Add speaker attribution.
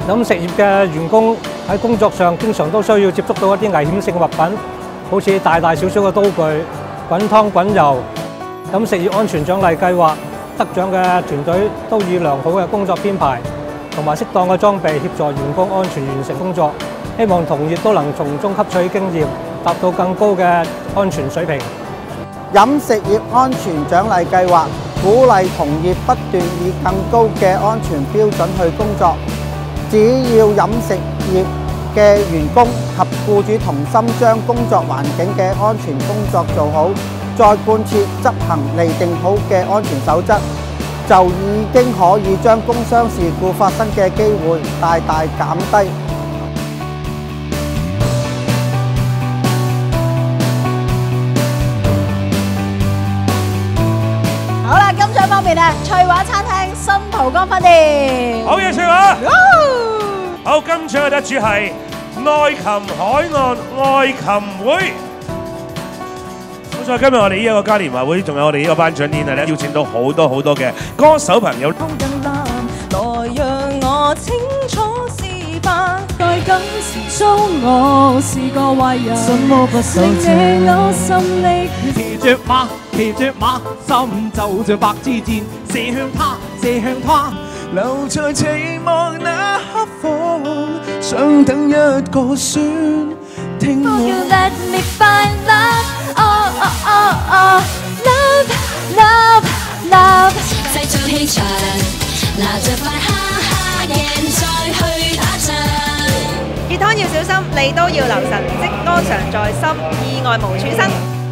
Speaker 1: 飲食業嘅員工喺工作上經常都需要接觸到一啲危險性物品，好似大大小小嘅刀具、滾湯滾油。飲食業安全獎勵計劃得獎嘅團隊都以良好嘅工作編排同埋適當嘅裝備協助員工安全完成工作，希望同業都能從中吸取經驗，達到更高嘅安全水平。
Speaker 2: 飲食業安全獎勵計劃鼓勵同業不斷以更高嘅安全標準去工作。只要飲食業嘅員工及僱主同心將工作環境嘅安全工作做好，再貫徹執行釐定好嘅安全守則，就已經可以將工傷事故發生嘅機會大大減低。
Speaker 3: 好啦，金獎方面咧，翠華餐廳新蒲崗分店。
Speaker 4: 好嘢，翠華！好，金獎嘅得主係愛琴海岸愛琴會。好在今日我哋呢一個嘉年華會，仲有我哋呢個頒獎典禮咧，邀請到好多嘅歌手朋友。
Speaker 5: 來讓我清楚示範，在今時中我是個壞人，什麼不受令我心力。
Speaker 6: 騎着馬，心就像白之箭，射向他，射向他。留在寂寞那刻房，想等一個宣聽我。
Speaker 5: You let me find love, oh oh oh oh, love love love。製造氣場，拿着快哈哈鏡再去打仗。
Speaker 3: 熱湯要小心，你都要留神，即歌常在心，意外無處生。